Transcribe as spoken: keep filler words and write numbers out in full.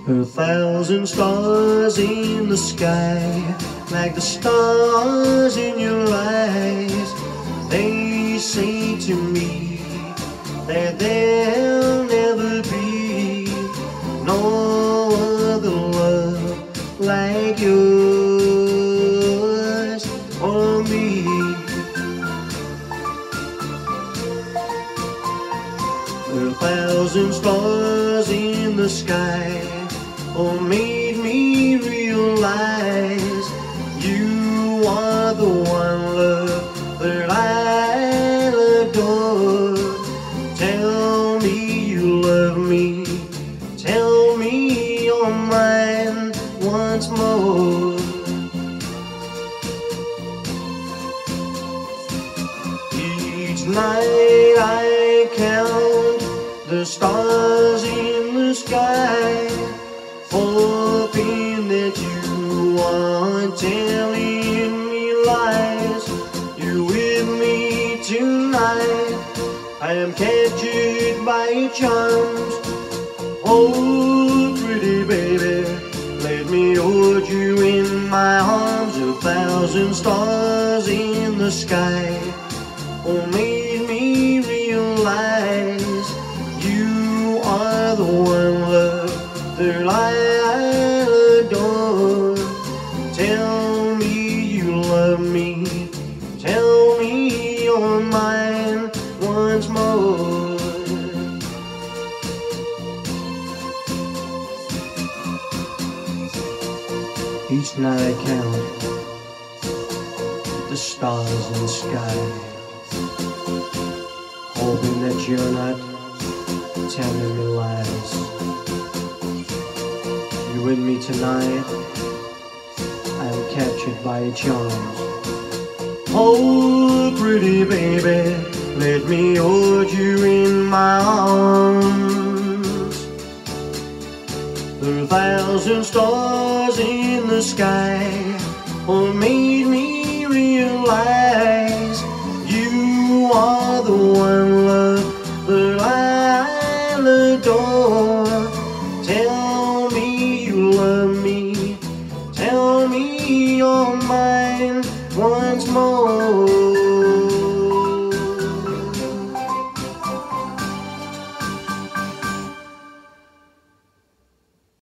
A thousand stars in the sky, like the stars in your eyes. They say to me that there'll never be no other love like yours or me. A thousand stars in the sky oh, made me realize you are the one love that I'll adore. Tell me you love me, tell me you're mine once more. Each night I count the stars in the sky, hoping that you aren't telling me lies. You're with me tonight, I am captured by your charms. Oh, pretty baby, let me hold you in my arms. A thousand stars in the sky oh, made me realize you are the one love that I'll adore. Tell me you love me, tell me you're mine once more. Each night I count the stars in the sky, hoping that you're not telling me lies. You're with me tonight, I am captured by your charms. Oh, pretty baby, let me hold you in my arms. The thousand stars in the sky oh, made me realize you are the one love that I'll adore. Tell me you love me, tell me you're mine once more.